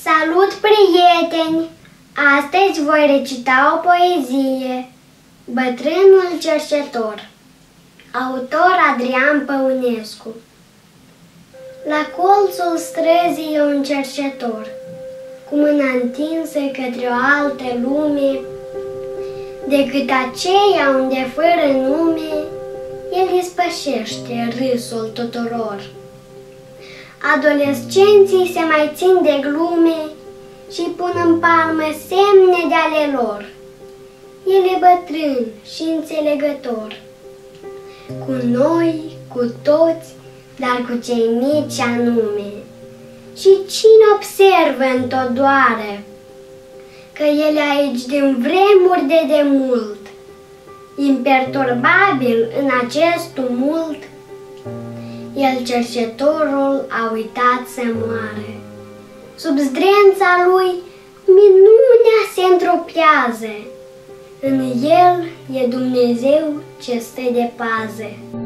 Salut, prieteni! Astăzi voi recita o poezie, Bătrânul cercetor, autor Adrian Păunescu. La colțul străzii e un cercetor, cu mâna întinsă către o altă lume, decât aceea unde fără nume el ispășește râsul tuturor. Adolescenții se mai țin de glume și pun în palmă semne de ale lor. El e bătrân și înțelegător, cu noi, cu toți, dar cu cei mici anume. Și cine observă întodoare că el e aici din vremuri de demult, imperturbabil în acest tumult, el, cercetorul, a uitat să moare. Sub zdrența lui minunea se întropează, în el e Dumnezeu ce stă de pază.